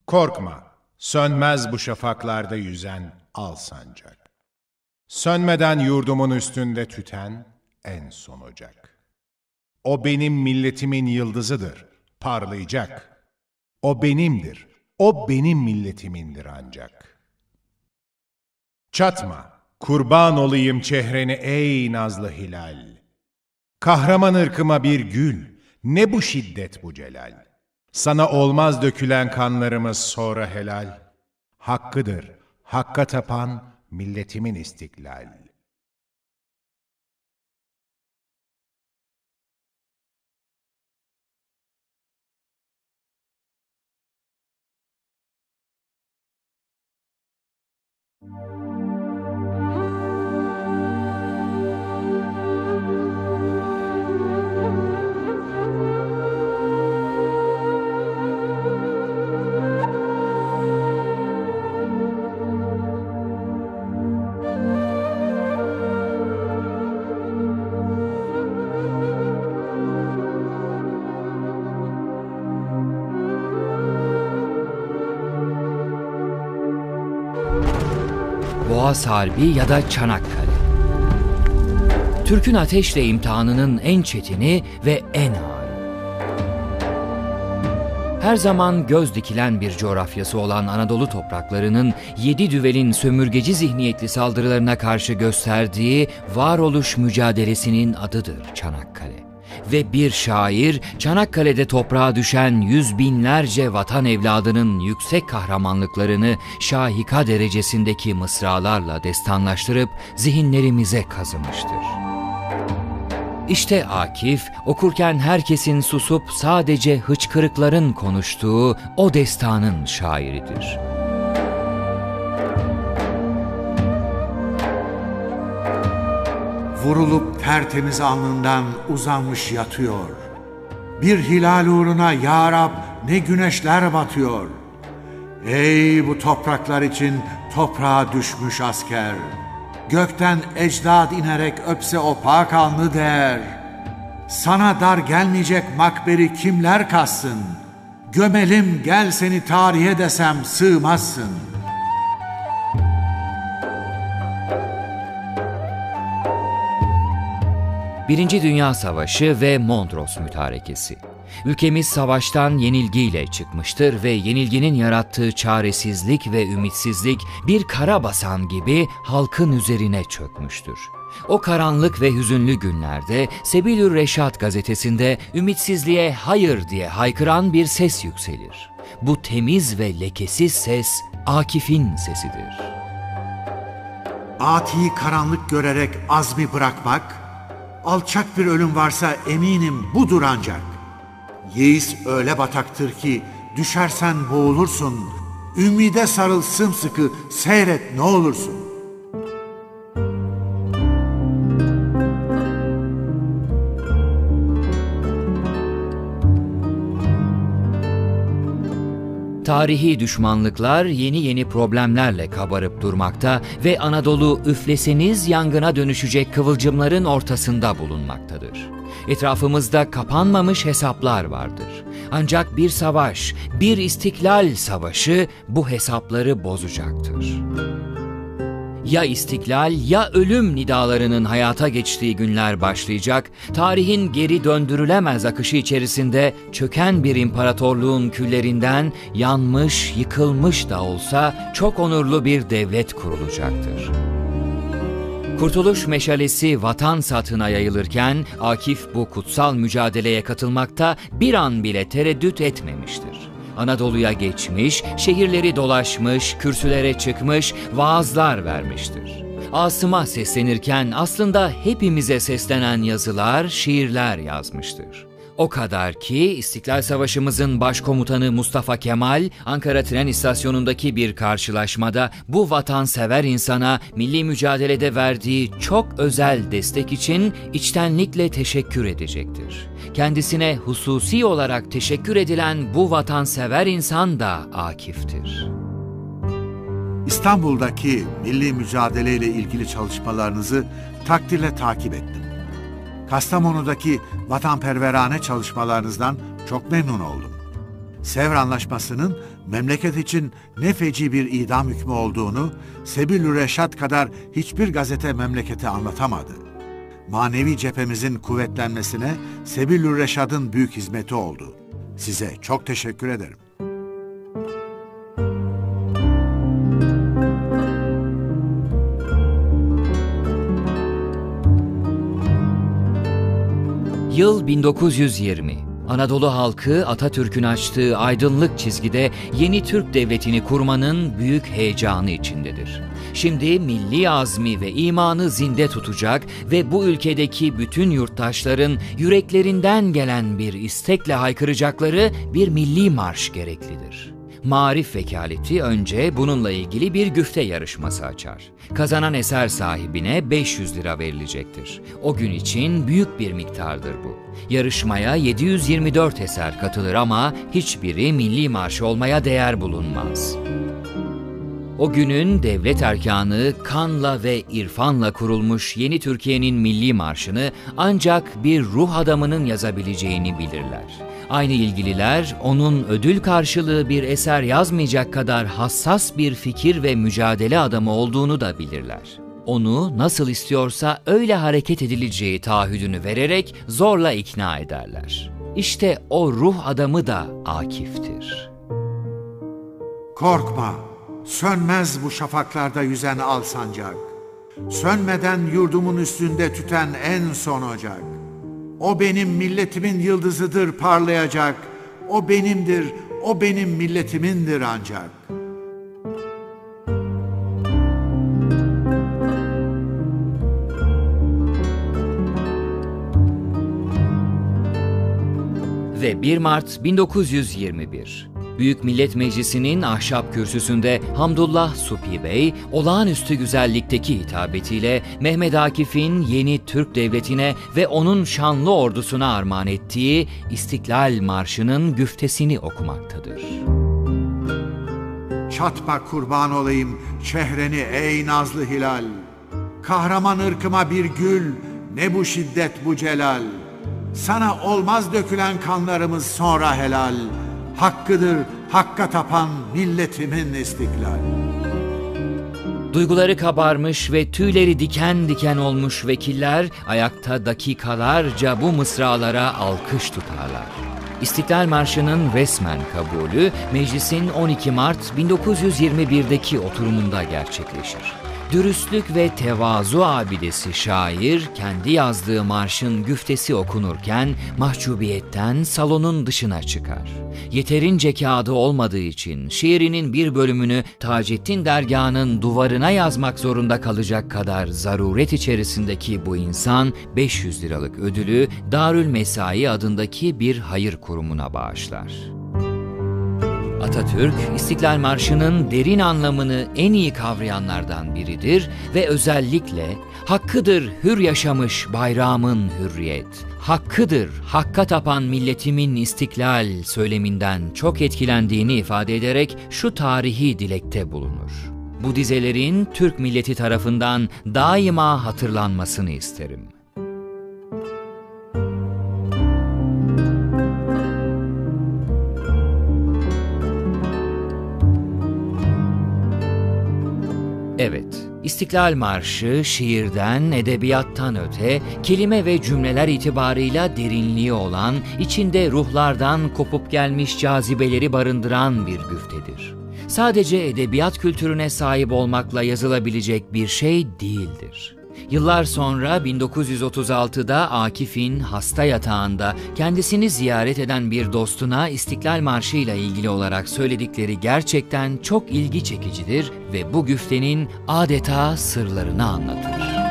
Korkma, sönmez bu şafaklarda yüzen al sancak. Sönmeden yurdumun üstünde tüten en son ocak. O benim milletimin yıldızıdır, parlayacak. O benimdir, o benim milletimindir ancak. Çatma, kurban olayım çehreni ey nazlı hilal. Kahraman ırkıma bir gül, ne bu şiddet bu celal. Sana olmaz dökülen kanlarımız sonra helal. Hakkıdır, hakka tapan milletimin istiklal. Boğaz Harbi ya da Çanakkale. Türk'ün ateşle imtihanının en çetini ve en ağırı. Her zaman göz dikilen bir coğrafyası olan Anadolu topraklarının 7 düvelin sömürgeci zihniyetli saldırılarına karşı gösterdiği varoluş mücadelesinin adıdır Çanakkale. Ve bir şair, Çanakkale'de toprağa düşen yüz binlerce vatan evladının yüksek kahramanlıklarını şahika derecesindeki mısralarla destanlaştırıp zihinlerimize kazımıştır. İşte Akif, okurken herkesin susup sadece hıçkırıkların konuştuğu o destanın şairidir. Vurulup tertemiz alnından uzanmış yatıyor. Bir hilal uğruna ya Rab ne güneşler batıyor. Ey bu topraklar için toprağa düşmüş asker. Gökten ecdad inerek öpse o pak alnı der. Sana dar gelmeyecek makberi kimler kassın? Gömelim gel seni tarihe desem sığmazsın. Birinci Dünya Savaşı ve Mondros Mütarekesi. Ülkemiz savaştan yenilgiyle çıkmıştır ve yenilginin yarattığı çaresizlik ve ümitsizlik bir kara basan gibi halkın üzerine çökmüştür. O karanlık ve hüzünlü günlerde Sebilür Reşat gazetesinde ümitsizliğe hayır diye haykıran bir ses yükselir. Bu temiz ve lekesiz ses Akif'in sesidir. Atiyi karanlık görerek azmi bırakmak, alçak bir ölüm varsa eminim budur ancak. Yeis öyle bataktır ki düşersen boğulursun. Ümmide sarıl sımsıkı seyret ne olursun. Tarihi düşmanlıklar yeni problemlerle kabarıp durmakta ve Anadolu üfleseniz yangına dönüşecek kıvılcımların ortasında bulunmaktadır. Etrafımızda kapanmamış hesaplar vardır. Ancak bir savaş, bir istiklal savaşı bu hesapları bozacaktır. Ya istiklal ya ölüm nidalarının hayata geçtiği günler başlayacak, tarihin geri döndürülemez akışı içerisinde çöken bir imparatorluğun küllerinden yanmış, yıkılmış da olsa çok onurlu bir devlet kurulacaktır. Kurtuluş meşalesi vatan satına yayılırken Akif bu kutsal mücadeleye katılmakta bir an bile tereddüt etmemiştir. Anadolu'ya geçmiş, şehirleri dolaşmış, kürsülere çıkmış, vaazlar vermiştir. Asım'a seslenirken aslında hepimize seslenen yazılar, şiirler yazmıştır. O kadar ki İstiklal Savaşımızın başkomutanı Mustafa Kemal, Ankara tren istasyonundaki bir karşılaşmada bu vatansever insana milli mücadelede verdiği çok özel destek için içtenlikle teşekkür edecektir. Kendisine hususi olarak teşekkür edilen bu vatansever insan da Akif'tir. İstanbul'daki milli mücadeleyle ilgili çalışmalarınızı takdirle takip ettim. Kastamonu'daki vatanperverane çalışmalarınızdan çok memnun oldum. Sevr Anlaşması'nın memleket için ne feci bir idam hükmü olduğunu Sebil-ü Reşad kadar hiçbir gazete memlekete anlatamadı. Manevi cephemizin kuvvetlenmesine Sebil-ü Reşad'ın büyük hizmeti oldu. Size çok teşekkür ederim. Yıl 1920. Anadolu halkı Atatürk'ün açtığı aydınlık çizgide yeni Türk devletini kurmanın büyük heyecanı içindedir. Şimdi milli azmi ve imanı zinde tutacak ve bu ülkedeki bütün yurttaşların yüreklerinden gelen bir istekle haykıracakları bir milli marş gereklidir. Marif Vekaleti önce bununla ilgili bir güfte yarışması açar. Kazanan eser sahibine 500 lira verilecektir. O gün için büyük bir miktardır bu. Yarışmaya 724 eser katılır ama hiçbiri milli marş olmaya değer bulunmaz. O günün devlet erkanı kanla ve irfanla kurulmuş yeni Türkiye'nin milli marşını ancak bir ruh adamının yazabileceğini bilirler. Aynı ilgililer onun ödül karşılığı bir eser yazmayacak kadar hassas bir fikir ve mücadele adamı olduğunu da bilirler. Onu nasıl istiyorsa öyle hareket edileceği taahhüdünü vererek zorla ikna ederler. İşte o ruh adamı da Akif'tir. Korkma, sönmez bu şafaklarda yüzen al sancak. Sönmeden yurdumun üstünde tüten en son ocak. O benim milletimin yıldızıdır parlayacak. O benimdir, o benim milletimindir ancak. Ve 1 Mart 1921. Büyük Millet Meclisi'nin ahşap kürsüsünde Hamdullah Supi Bey, olağanüstü güzellikteki hitabetiyle Mehmet Akif'in yeni Türk Devleti'ne ve onun şanlı ordusuna armağan ettiği İstiklal Marşı'nın güftesini okumaktadır. Çatma kurban olayım çehreni ey nazlı hilal. Kahraman ırkıma bir gül, ne bu şiddet bu celal. Sana olmaz dökülen kanlarımız sonra helal. Hakkıdır hakka tapan milletimin istiklal. Duyguları kabarmış ve tüyleri diken diken olmuş vekiller ayakta dakikalarca bu mısralara alkış tutarlar. İstiklal Marşı'nın resmen kabulü meclisin 12 Mart 1921'deki oturumunda gerçekleşir. Dürüstlük ve tevazu abidesi şair kendi yazdığı marşın güftesi okunurken mahcubiyetten salonun dışına çıkar. Yeterince kağıdı olmadığı için şiirinin bir bölümünü Taceddin dergahının duvarına yazmak zorunda kalacak kadar zaruret içerisindeki bu insan 500 liralık ödülü Darül Mesai adındaki bir hayır kurumuna bağışlar. Atatürk, İstiklal Marşı'nın derin anlamını en iyi kavrayanlardan biridir ve özellikle "Hakkıdır hür yaşamış bayrağımın hürriyet, hakkıdır hakka tapan milletimin istiklal" söyleminden çok etkilendiğini ifade ederek şu tarihi dilekte bulunur. Bu dizelerin Türk milleti tarafından daima hatırlanmasını isterim. Evet, İstiklal Marşı şiirden, edebiyattan öte, kelime ve cümleler itibarıyla derinliği olan, içinde ruhlardan kopup gelmiş cazibeleri barındıran bir güftedir. Sadece edebiyat kültürüne sahip olmakla yazılabilecek bir şey değildir. Yıllar sonra 1936'da Akif'in hasta yatağında kendisini ziyaret eden bir dostuna İstiklal Marşı ile ilgili olarak söyledikleri gerçekten çok ilgi çekicidir ve bu güftenin adeta sırlarını anlatır.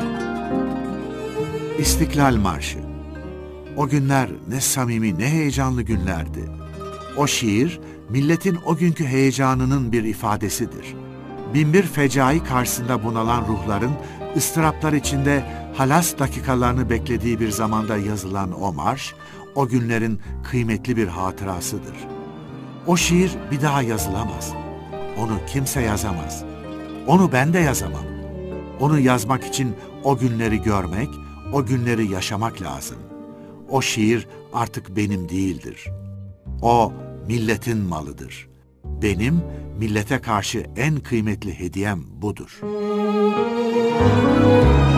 İstiklal Marşı. O günler ne samimi ne heyecanlı günlerdi. O şiir milletin o günkü heyecanının bir ifadesidir. Binbir fecai karşısında bunalan ruhların ıstıraplar içinde halas dakikalarını beklediği bir zamanda yazılan o marş, o günlerin kıymetli bir hatırasıdır. O şiir bir daha yazılamaz. Onu kimse yazamaz. Onu ben de yazamam. Onu yazmak için o günleri görmek, o günleri yaşamak lazım. O şiir artık benim değildir. O milletin malıdır. Benim millete karşı en kıymetli hediyem budur.